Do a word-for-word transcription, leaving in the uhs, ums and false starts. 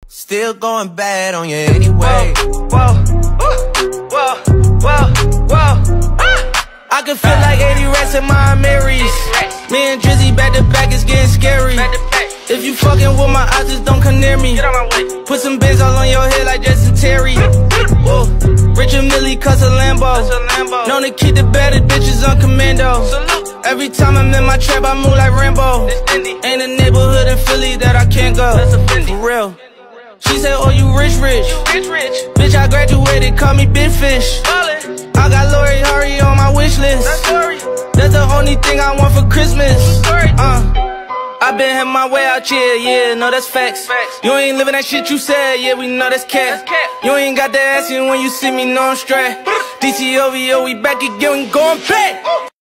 Still going bad on you anyway. Whoa, whoa, whoa, whoa, whoa. Ah! I can feel like eighty rats in my Marys. Me and Drizzy back to back, it's getting scary. If you fucking with my eyes, just don't come near me. Put some bins all on your head like Justin Terry. Whoa. Richard Millie cuss a Lambo. Known to keep the better bitches on commando. Every time I'm in my trap, I move like Rambo. Ain't a neighborhood in Philly that I can't go. For real. She said, oh, you rich, rich. Bitch, I graduated, call me Big Fish. I got Lori Harvey on my wish list. That's the only thing I want for Christmas. Uh. I been had my way out here, yeah, no, that's facts. You ain't living that shit you said, yeah, we know that's cat. You ain't got that ass in when you see me, no, I'm straight. D T O V O, we back again, we going back.